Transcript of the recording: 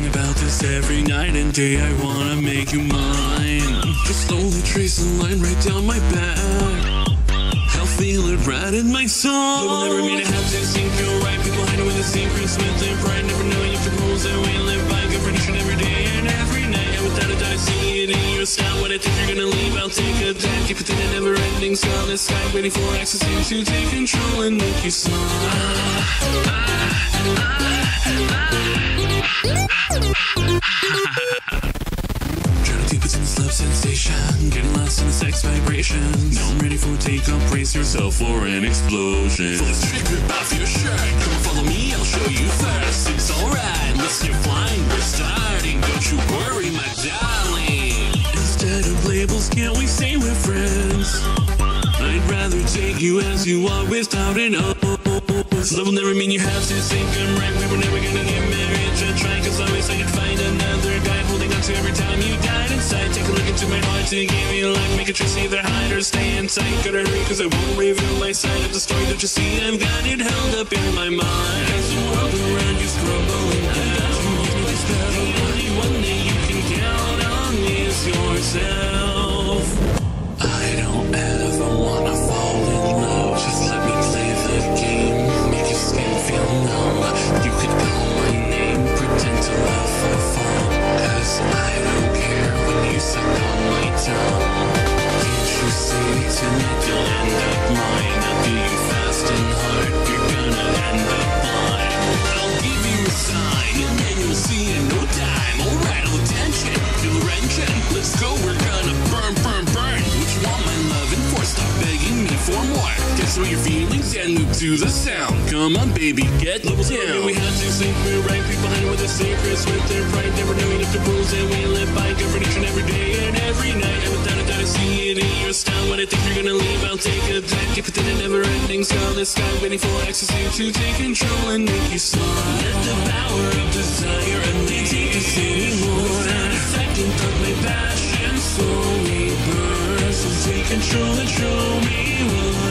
about this every night and day. I wanna make you mine. Just slowly trace a line right down my back. I'll feel it right in my soul. Love will never mean to have to think you're right. People hiding with the secrets, with their pride, never knowing if to pose their way. Live by good prediction every day and every night. And without a doubt, I see it in your style. When I think you're gonna leave, I'll take a dive. Keep it in a never-ending starless sky, waiting for access to take control and make you smile. Deep within this love sensation, getting lost in the sex vibrations. Now I'm ready for takeoff, brace yourself for an explosion. Let's strip off your shirt, come follow me, I'll show you first. It's alright, let's get flying, we're starting. Don't you worry, my darling. Instead of labels, can't we say we're friends? I'd rather take you as you are without an O. Love will never mean you have to think I'm right. We were never gonna get married, just try. Cause always I could find another guy holding on to every time you died inside. Take a look into my heart to give you life. Make a choice, either hide or stay inside. Gotta hurry cause I won't reveal my side of the story. Don't you see I've got it held up in my mind. As the world around you's crumbling down, the only one that you can count on is yourself. I don't ever wanna fall in love. Just let me play the game. Make your skin feel numb. You could call my name, pretend to laugh or fall. Cause I don't care when you suck on my tongue. Can't you see tonight you'll end up mine? I'll do you fast and hard, you're gonna end up blind. I'll give you a sign and then you'll see in no time. Alright, all attention, feel wrenching. Let's go, we're gonna burn, burn, burn. What you want, my love, and for stop begging me for more. Control your feelings and move to the sound. Come on, baby, get down. We have to think we're right. People hiding with the secrets, with their pride, never knowing if to pose that we live by good prediction every day and every night. And without a doubt, I see it in your style. When I think you're gonna leave, I'll take a dive. Keep it in a never-ending starless sky, waiting for access to take control and make you smile. Let the power of desire unleash us anymore. Without a second of my passion slowly burns. So take control and show me what.